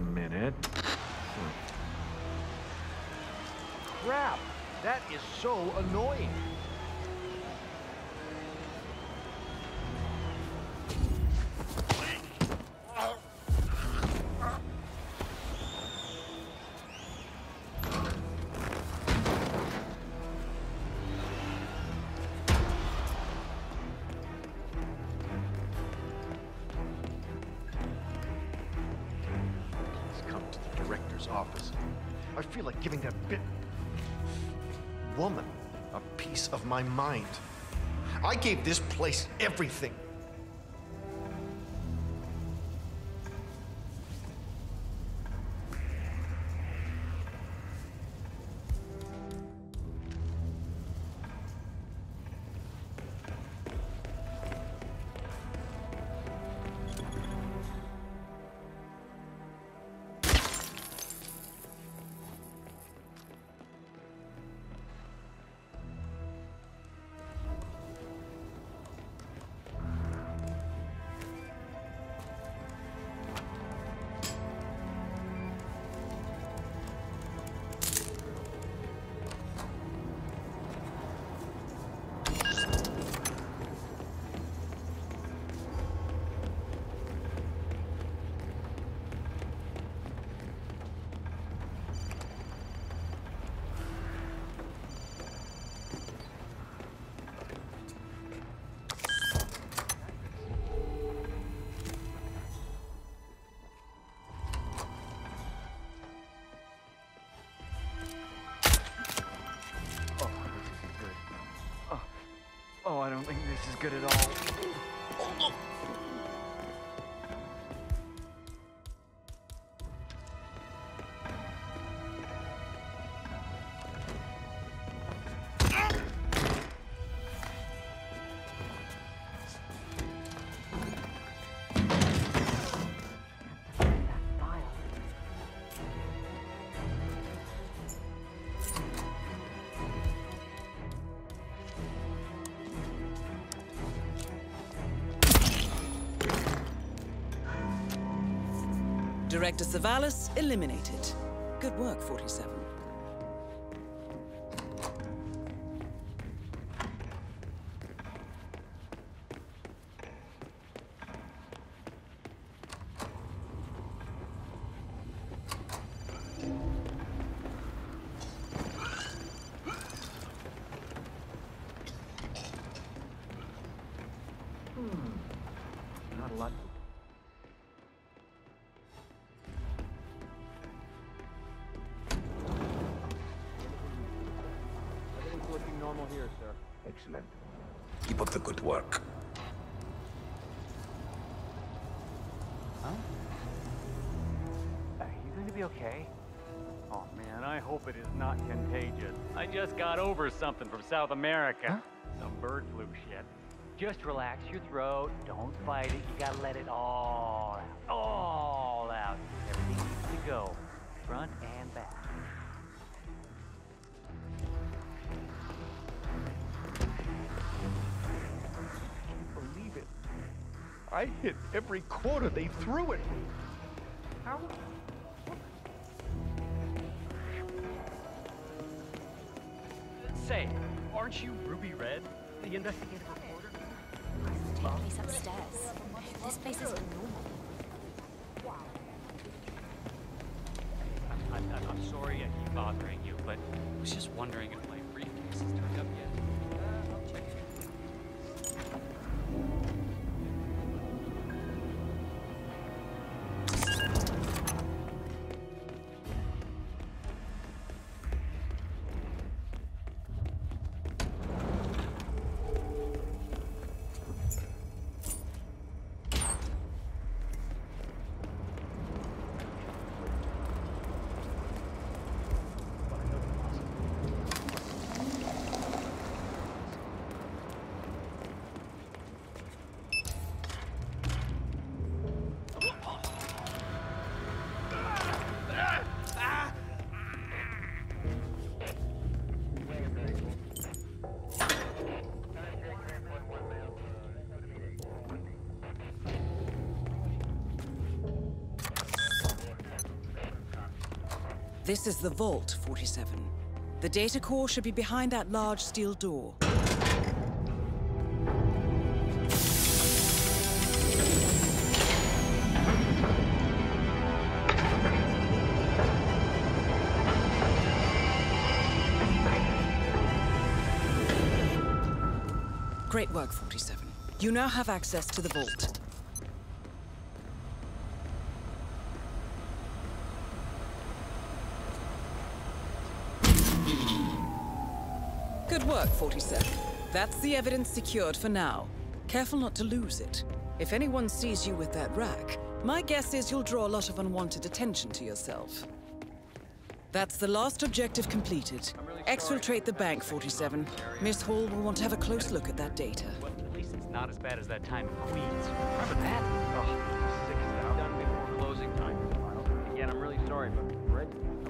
a minute. Crap! That is so annoying. Office. I feel like giving that woman a piece of my mind. I gave this place everything. Oh, I don't think this is good at all. Oh, no. Director Savalas eliminated. Good work, 47. Not a lot. Looking normal here, sir. Excellent. Keep up the good work. Huh? Are you going to be okay? Oh man, I hope it is not contagious. I just got over something from South America. Huh? Some bird flu shit. Just relax your throat. Don't fight it. You gotta let it all out. All out. Everything needs to go. Front and back. Believe it. I hit every quarter they threw at me. How? Say, aren't you Ruby Red, the investigative reporter? Take place upstairs. This place isn't normal. I'm sorry I keep bothering you, but I was just wondering if my briefcase has turned up yet. I'll check it. This is the vault, 47. The data core should be behind that large steel door. Great work, 47. You now have access to the vault. Good work, 47. That's the evidence secured for now. Careful not to lose it. If anyone sees you with that rack, my guess is you'll draw a lot of unwanted attention to yourself. That's the last objective completed. Exfiltrate the bank, 47. Miss Hall will want to have a close look at that data. Well, at least it's not as bad as that time in Queens. Remember that? Oh, 6,000. Done before closing time, Miles. Again, I'm really sorry, but Red